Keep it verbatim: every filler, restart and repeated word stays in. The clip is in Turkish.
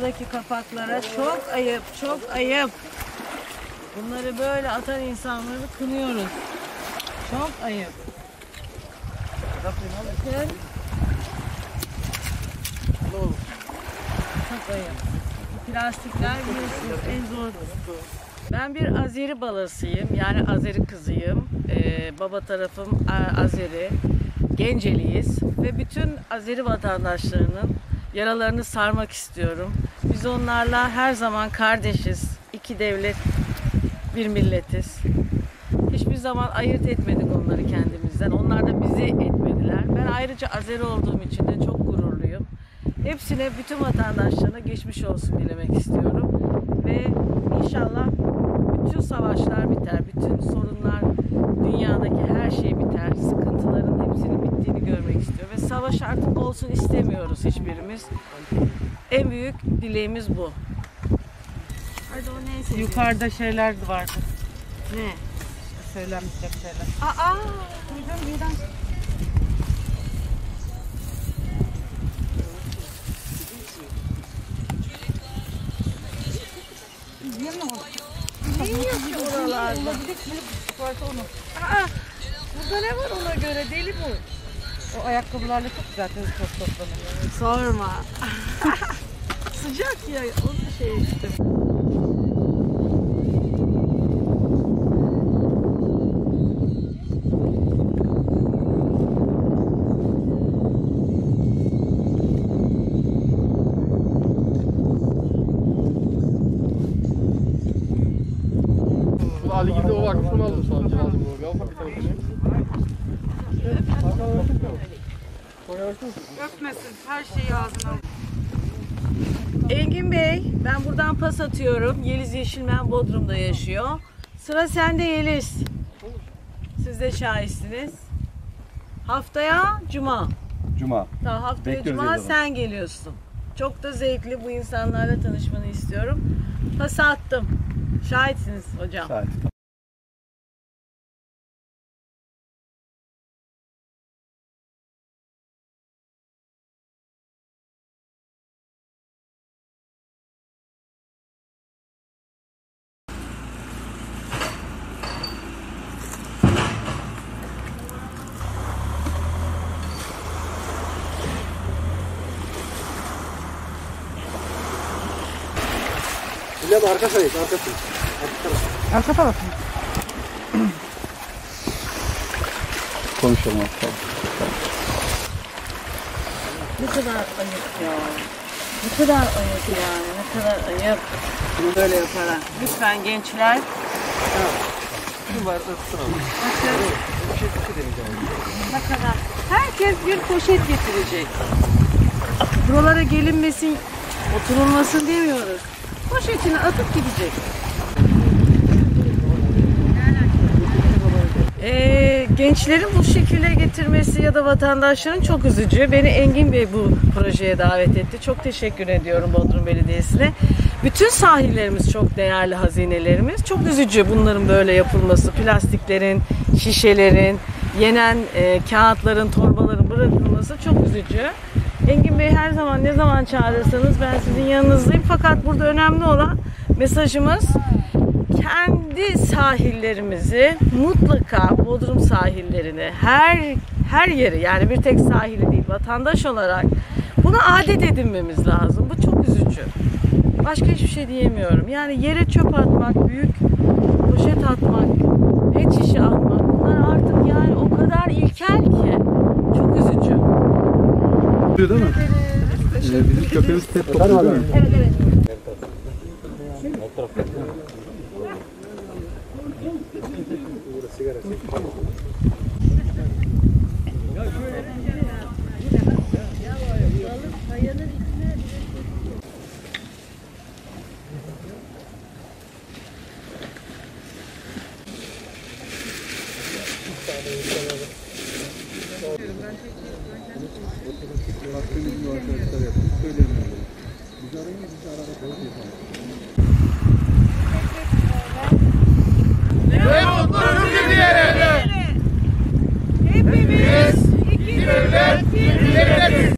buradaki kapaklara. Çok ayıp, çok ayıp. Bunları böyle atan insanları kınıyoruz. Çok ayıp. Bakın. Çok ayıp. Plastikler biliyorsunuz en zor. Ben bir Azeri balasıyım. Yani Azeri kızıyım. Ee, baba tarafım Azeri. Genceliyiz. Ve bütün Azeri vatandaşlarının yaralarını sarmak istiyorum. Biz onlarla her zaman kardeşiz. İki devlet, bir milletiz. Hiçbir zaman ayırt etmedik onları kendimizden. Onlar da bizi etmediler. Ben ayrıca Azeri olduğum için de çok gururluyum. Hepsine, bütün vatandaşlarına geçmiş olsun dilemek istiyorum. Ve inşallah bütün savaşlar biter, bütün sorunlar, dünyadaki her şey biter. Sıkıntıların hepsinin bittiğini görmek istiyorum. Ve savaş artık olsun istemiyoruz hiçbirimiz. En büyük dileğimiz bu. Hadi o neyse. Yukarıda şeyler vardı. Ne? Söylenmeyecek şeyler. Aa! Duydum birden. Ne yiyor ki oralarda? Aa! Burada ne var ona göre? Deli bu. O ayakkabılarla çok güzel çok toplanıyor. Sorma. Sıcak ya. Onu şey işte. Ali gibi o vakfını aldım sadece lazım olur. Al bir tarafını. Öpmesin, her şeyi ağzına al. Engin Bey, ben buradan pas atıyorum. Yeliz Yeşilmen Bodrum'da yaşıyor. Sıra sende Yeliz. Siz de şahitsiniz. Haftaya Cuma. Cuma. Tamam, haftaya Bekliyoruz Cuma yazalım. sen geliyorsun. Çok da zevkli, bu insanlarla tanışmanı istiyorum. Pas attım. Şahitsiniz hocam. Şahit. İlyas arka sayık, arkası. Arka taraf mı? Konuşalım hatta. Ne kadar ayıp ya. Ne kadar ayıp yani. Ne kadar ayıp. Bunu böyle yaparak. Lütfen gençler. Kim var? Öpsün abi. Bakın. Bir şey bir şey deneyeceğim. Ne kadar. Herkes bir poşet getirecek. Buralara gelinmesin, oturulmasın demiyoruz. Poşetini atıp gidecek. Ee, gençlerin bu şekilde getirmesi ya da vatandaşların çok üzücü. Beni Engin Bey bu projeye davet etti. Çok teşekkür ediyorum Bodrum Belediyesi'ne. Bütün sahillerimiz çok değerli hazinelerimiz. Çok üzücü bunların böyle yapılması. Plastiklerin, şişelerin, yenen e, kağıtların, torbaların bırakılması çok üzücü. Engin Bey her zaman ne zaman çağırırsanız ben sizin yanınızdayım. Fakat burada önemli olan mesajımız kendi sahillerimizi mutlaka Bodrum sahillerini her her yeri yani bir tek sahili değil vatandaş olarak bunu adet edinmemiz lazım. Bu çok üzücü. Başka hiçbir şey diyemiyorum. Yani yere çöp atmak, büyük poşet atmak, pet şişe atmak bunlar artık yani o kadar ilkel ki çok üzücü. Değil mi? Ee, bizim köpeğimiz pet topluyor değil mi? Evet evet. Ve mutlu Türkiye'ye. Hepimiz iki devlet, bir milletiz.